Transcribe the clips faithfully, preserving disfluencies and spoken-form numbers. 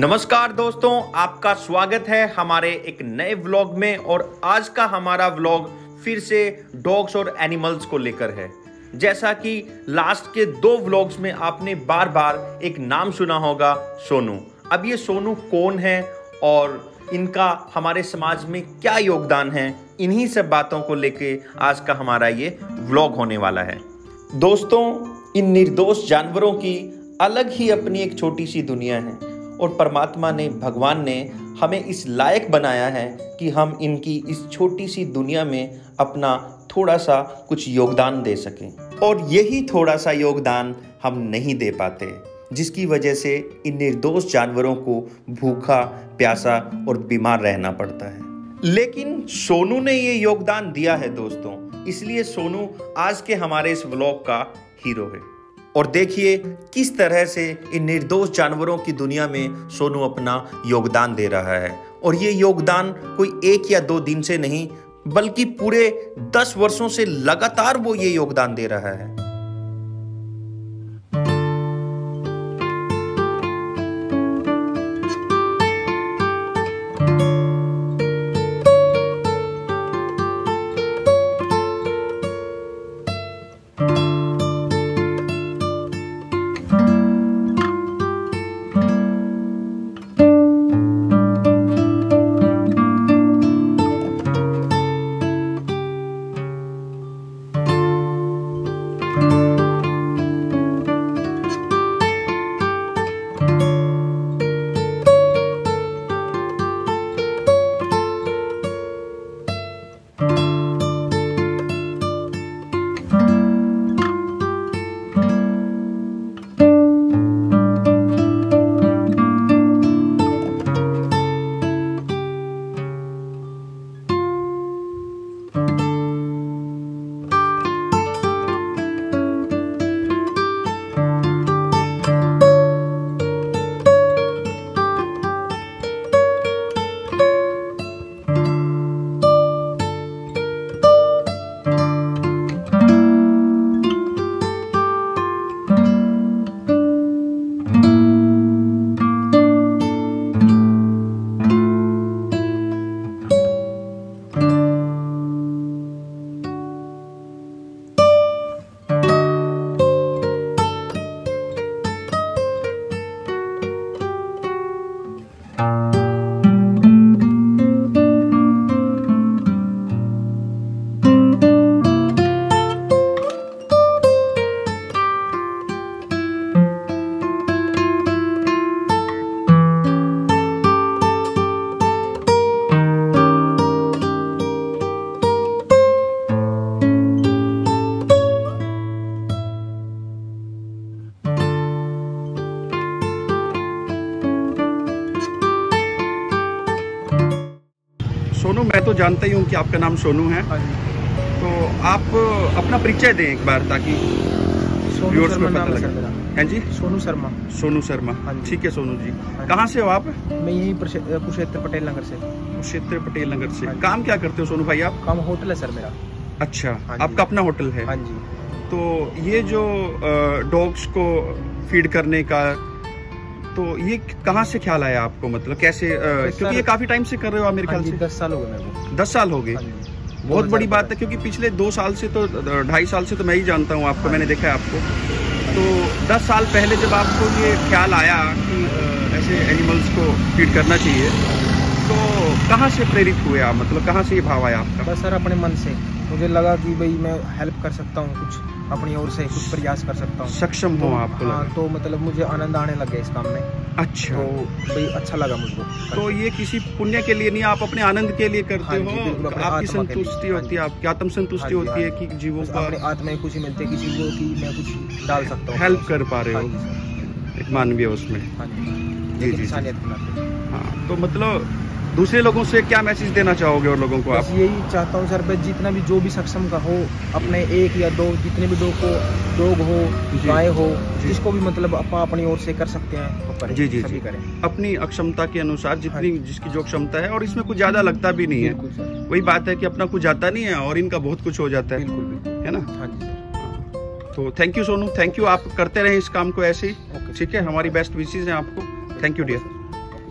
नमस्कार दोस्तों, आपका स्वागत है हमारे एक नए व्लॉग में। और आज का हमारा व्लॉग फिर से डॉग्स और एनिमल्स को लेकर है। जैसा कि लास्ट के दो व्लॉग्स में आपने बार बार एक नाम सुना होगा, सोनू। अब ये सोनू कौन है और इनका हमारे समाज में क्या योगदान है, इन्हीं सब बातों को लेके आज का हमारा ये व्लॉग होने वाला है। दोस्तों, इन निर्दोष जानवरों की अलग ही अपनी एक छोटी सी दुनिया है और परमात्मा ने, भगवान ने हमें इस लायक बनाया है कि हम इनकी इस छोटी सी दुनिया में अपना थोड़ा सा कुछ योगदान दे सकें। और यही थोड़ा सा योगदान हम नहीं दे पाते, जिसकी वजह से इन निर्दोष जानवरों को भूखा, प्यासा और बीमार रहना पड़ता है। लेकिन सोनू ने ये योगदान दिया है दोस्तों, इसलिए सोनू आज के हमारे इस व्लॉग का हीरो है। और देखिए किस तरह से इन निर्दोष जानवरों की दुनिया में सोनू अपना योगदान दे रहा है। और ये योगदान कोई एक या दो दिन से नहीं, बल्कि पूरे दस वर्षों से लगातार वो ये योगदान दे रहा है। सोनू, मैं तो जानता ही हूँ कि आपका नाम सोनू है। हाँ जी। तो आप अपना परिचय दें एक बार, ताकि सोनू शर्मा नाम है सर मेरा। हैं जी? सोनू शर्मा। सोनू शर्मा, हाँ जी। ठीक है सोनू जी। हाँ जी। कहाँ से हो आप? मैं यहीं कुरुक्षेत्र पटेल नगर से। कुरुक्षेत्र पटेल नगर से। हाँ जी। काम क्या करते हो सोनू भाई आप? काम होटल है सर मेरा। अच्छा, हाँ जी। आपका अपना होटल है? हाँ जी। तो ये जो डॉग्स को फीड करने का, तो ये कहाँ से ख्याल आया आपको, मतलब कैसे? क्योंकि ये काफी टाइम से कर रहे हो आप मेरे ख्याल से। दस साल हो गए मेरे को। दस साल हो गए। बहुत बड़ी बात है, क्योंकि पिछले दो साल से तो, ढाई साल से तो मैं ही जानता हूँ आपको, मैंने देखा है आपको। तो दस साल पहले जब आपको ये ख्याल आया कि ऐसे एनिमल्स को फीड करना चाहिए, तो कहाँ से प्रेरित हुए आप, मतलब कहाँ से ये भाव आया आपका? बस सर अपने मन से मुझे लगा कि भाई मैं हेल्प कर सकता हूँ, कुछ अपनी ओर से कुछ प्रयास कर सकता हूँ, सक्षम हो आपको। हाँ, तो मतलब मुझे आनंद आने लग गया इस काम में। अच्छा, तो भाई अच्छा लगा मुझको। तो ये किसी पुण्य के लिए नहीं, आप अपने आनंद के लिए करते हाँ जी, हो। आपकी संतुष्टि होती है, आपकी आत्म संतुष्टि होती है कि जीवों को अपने आत्मा में खुशी मिलती है, किसी को कि मैं कुछ डाल सकता हूँ, हेल्प कर पा रहे हो, हाँ एक मानवीय उसमें। हाँ जी, जी जी, इंसानियत के नाते। हाँ, तो मतलब दूसरे लोगों से क्या मैसेज देना चाहोगे और लोगों को आप? बस यही चाहता हूँ सर, बस जितना भी जो भी सक्षम का हो, अपने एक या दो, जितने भी डॉग को डॉग हो, गाय हो, जिसको भी मतलब आप अपनी ओर से कर सकते हैं तो करें। जी जी सभी जी, करें अपनी अक्षमता के अनुसार, जितनी हाँ, जिसकी जो क्षमता है। और इसमें कुछ ज्यादा लगता भी नहीं है, वही बात है कि अपना कुछ जाता नहीं है और इनका बहुत कुछ हो जाता है, बिल्कुल, है ना? हाँ जी। तो thank you Sonu, thank you. आप करते रहें इस काम को ऐसे ही, ठीक है? हमारी बेस्ट विशेस हैं आपको। Thank you dear.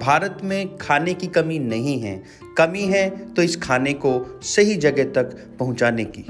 भारत में खाने की कमी नहीं है, कमी है तो इस खाने को सही जगह तक पहुंचाने की।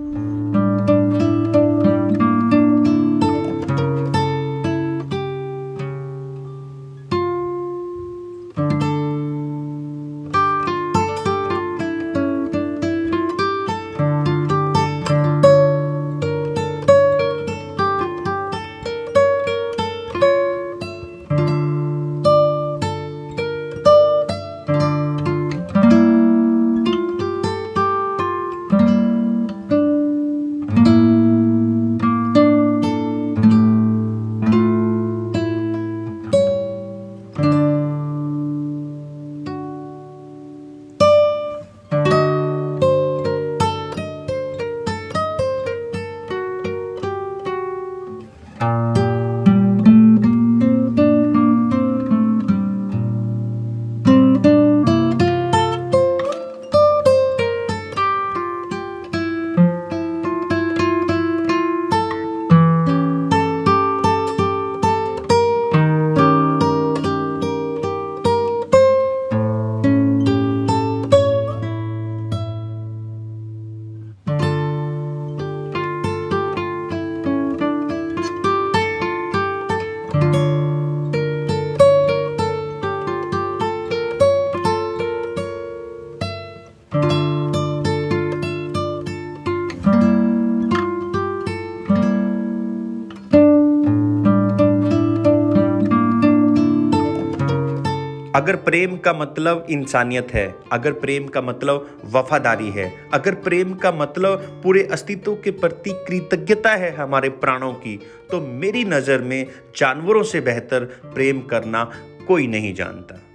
अगर प्रेम का मतलब इंसानियत है, अगर प्रेम का मतलब वफादारी है, अगर प्रेम का मतलब पूरे अस्तित्व के प्रति कृतज्ञता है हमारे प्राणों की, तो मेरी नज़र में जानवरों से बेहतर प्रेम करना कोई नहीं जानता।